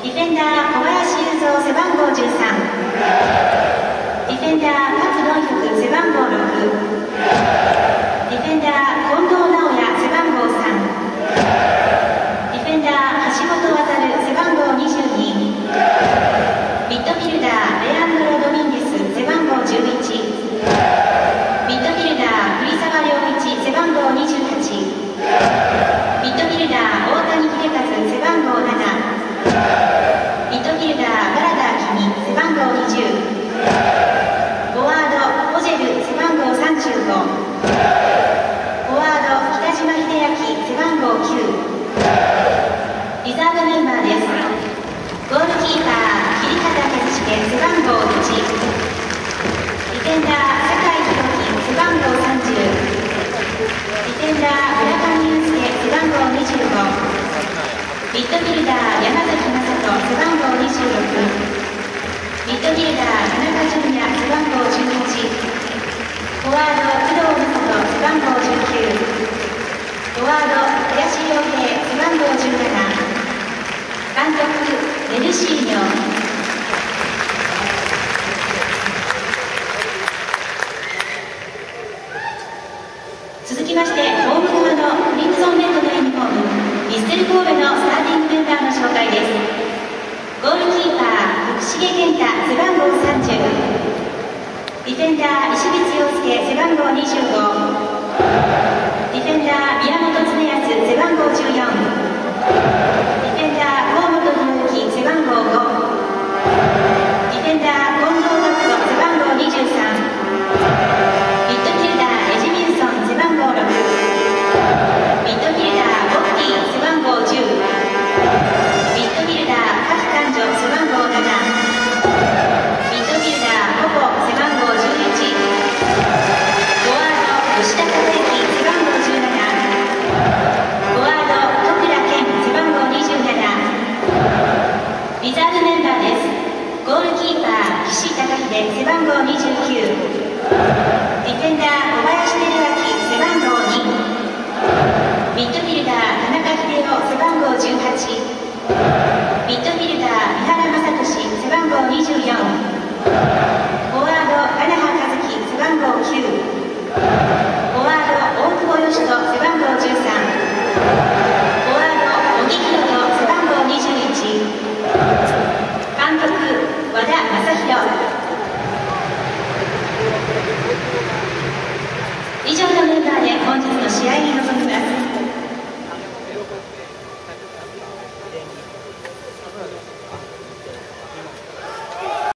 ディフェンダー小林雄三背番号13、ディフェンダーパク・ドンヒョク背番号6、ディフェンダー近藤直也背番号3、ディフェンダー橋本航背番号22、ミッドフィルダーレアンドロ・ドミンゲス背番号11、ミッドフィルダー栗沢良一背番号28、ミッドフィルダー大谷秀和背番号7、ミッドフィルダー原田君背番号20、フォワードホジェル背番号35、フォワード北島秀明背番号9、リザーブメンバーです。ゴールキーパー桐畑和重背番号1、ディフェンダー酒井宏樹背番号30、ディフェンダー村上裕介背番号25、ミッドフィルダー山崎雅人背番号26、ミッドフィルダー田中純也背番号18、フォワード工藤正人背番号19、フォワード林洋平背番号17、監督メルシーニョ。続きましてホーム側のクリムゾンレッドのユニフォームヴィッセル神戸のスターティングメンバーの紹介です。ゴールキーパー福重健太背番号30、ディフェンダー石光陽介背番号25、ディフェンダー宮本恒康背番号14、ディフェンダー河本博之背番号5、ディフェンダー近藤拓人背番号23、ミッドフィルダーエジミンソン背番号6、ミッドフィルダーボッティ背番号10、ミッドフィルダー各男女背番号7、ミッドフィルダーポポ背番号11、フォワード吉田和之背番号17、フォワード徳良健背番号27。リザーブメンバーです。ゴールキーパー岸孝秀背番号29、ディフェンダー小林輝明背番号2、ミッドフィルダー田中秀夫背番号18、ミッドフィルダー三原正俊背番号24、フォワード金葉和樹背番号9、フォワード大久保嘉人背番号13、フォワード小木宏斗背番号21、監督和田正宏。以上のメンバーで本日の試合に臨みます。